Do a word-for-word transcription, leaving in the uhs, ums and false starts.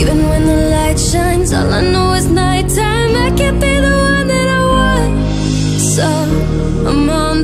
Even when the light shines, all I know is nighttime. I can't be the one that I want, so I'm on